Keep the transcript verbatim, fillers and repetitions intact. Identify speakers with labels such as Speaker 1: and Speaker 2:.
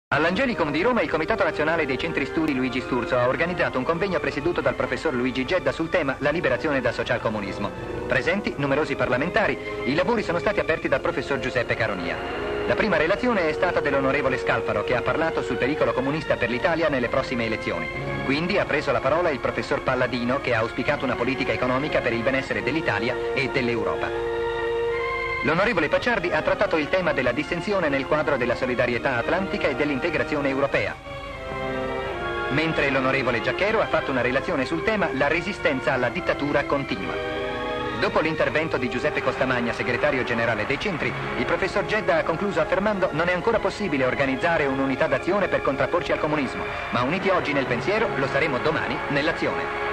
Speaker 1: All'Angelicum di Roma il Comitato Nazionale dei Centri Studi Luigi Sturzo ha organizzato un convegno presieduto dal professor Luigi Gedda sul tema La liberazione dal socialcomunismo. Presenti numerosi parlamentari, i lavori sono stati aperti dal professor Giuseppe Caronia. La prima relazione è stata dell'onorevole Scalfaro, che ha parlato sul pericolo comunista per l'Italia nelle prossime elezioni. Quindi ha preso la parola il professor Palladino, che ha auspicato una politica economica per il benessere dell'Italia e dell'Europa. L'onorevole Pacciardi ha trattato il tema della dissensione nel quadro della solidarietà atlantica e dell'integrazione europea. Mentre l'onorevole Giacchero ha fatto una relazione sul tema La resistenza alla dittatura continua. Dopo l'intervento di Giuseppe Costamagna, segretario generale dei centri, il professor Gedda ha concluso affermando: non è ancora possibile organizzare un'unità d'azione per contrapporci al comunismo, ma uniti oggi nel pensiero lo saremo domani nell'azione.